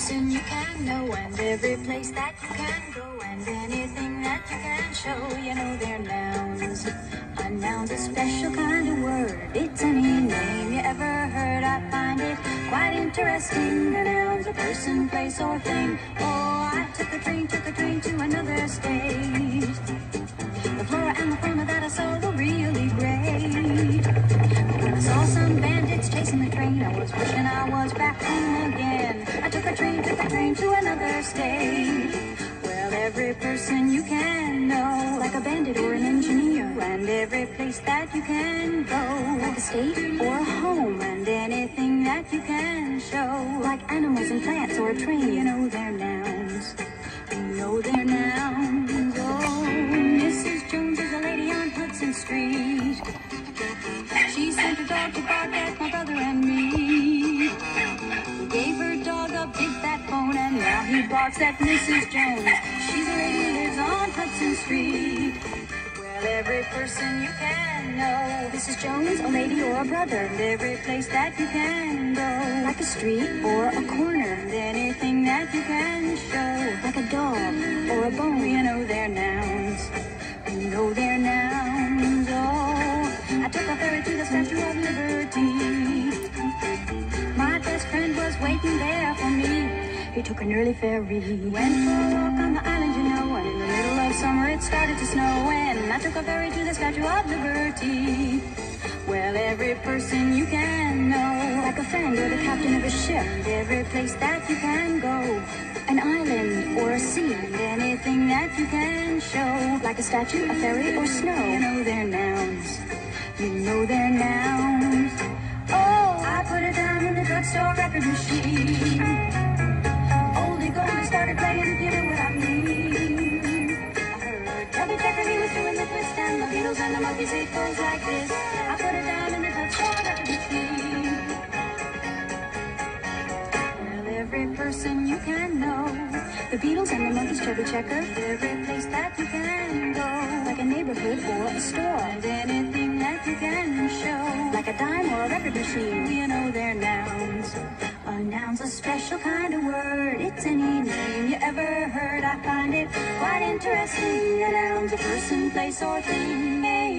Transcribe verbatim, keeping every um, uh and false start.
person you can know, and every place that you can go, and anything that you can show. You know they're nouns. A noun's a special kind of word. It's any name you ever heard. I find it quite interesting. A noun's a person, place, or thing. Oh, I took a train, took a train to another state. The flora and the fauna that I saw were really great. When I saw some bandits chasing the train, I was wishing I was back home again. I took a train, took a train to another state. Well, every person you can know, like a bandit or an engineer, and every place that you can go, like a state or a home, and anything that you can show, like animals and plants or a train. You know they're nouns. You know they're nouns. Oh, Missus Jones is a lady on Hudson Street. She sent her dog to bark at my brother and me. Gave her dog a big fat bone, and now he barks at Missus Jones. She's a lady who lives on Hudson Street. Well, every person you can know, Missus Jones, a lady or a brother, and every place that you can go, like a street or a corner, and anything that you can show, like a dog or a bone. You know they're nouns. You know they're nouns. Oh, I took a ferry to the Statue of Liberty. My best friend was waiting there for me. He took an early ferry. Went for a walk on the island, you know, and in the middle of summer it started to snow, and I took a ferry to the Statue of Liberty. Well, every person you can know, like a friend or the captain of a ship, and every place that you can go, an island or a sea, and anything that you can show, like a statue, a ferry, or snow. You know they're nouns. You know they're nouns. Oh, I put it down in the drugstore record machine. Oldie goldie started playing, if you know what I mean. I heard Chubby Checker, he was doing the twist, and the Beatles and the Monkeys, it goes like this. I put it down in the drugstore record machine. Well, every person you can know, the Beatles and the Monkeys, Chubby Checker, every place that you can go, like a neighborhood or a store, and anything that you can show, like a dime or a record machine. You know they're nouns. A noun's a special kind of word. It's any name you ever heard. I find it quite interesting. A noun's a person, place, or thing.